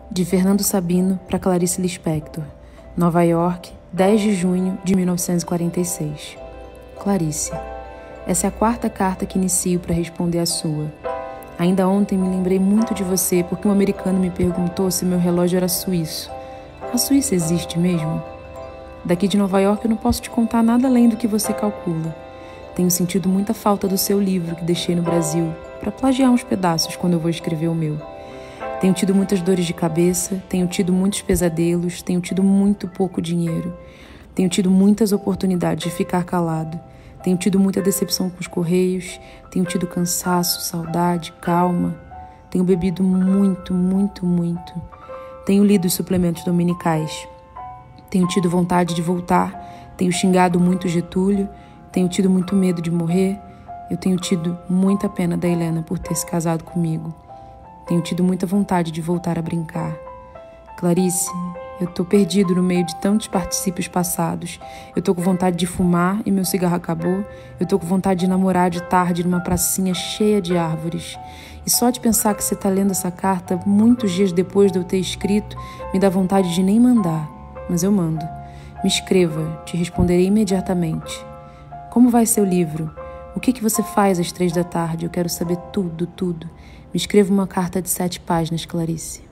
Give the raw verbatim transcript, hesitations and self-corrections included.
De Fernando Sabino para Clarice Lispector. Nova York, dez de junho de mil novecentos e quarenta e seis. Clarice, essa é a quarta carta que inicio para responder a sua. Ainda ontem me lembrei muito de você porque um americano me perguntou se meu relógio era suíço. A Suíça existe mesmo? Daqui de Nova York eu não posso te contar nada além do que você calcula. Tenho sentido muita falta do seu livro que deixei no Brasil para plagiar uns pedaços quando eu vou escrever o meu. Tenho tido muitas dores de cabeça, tenho tido muitos pesadelos, tenho tido muito pouco dinheiro. Tenho tido muitas oportunidades de ficar calado. Tenho tido muita decepção com os correios, tenho tido cansaço, saudade, calma. Tenho bebido muito, muito, muito. Tenho lido os suplementos dominicais. Tenho tido vontade de voltar, tenho xingado muito Getúlio, tenho tido muito medo de morrer. Eu tenho tido muita pena da Helena por ter se casado comigo. Tenho tido muita vontade de voltar a brincar. Clarice, eu tô perdido no meio de tantos particípios passados. Eu tô com vontade de fumar e meu cigarro acabou. Eu tô com vontade de namorar de tarde numa pracinha cheia de árvores. E só de pensar que você tá lendo essa carta muitos dias depois de eu ter escrito, me dá vontade de nem mandar. Mas eu mando. Me escreva, te responderei imediatamente. Como vai seu livro? O que que você faz às três da tarde? Eu quero saber tudo, tudo. Me escreva uma carta de sete páginas, Clarice.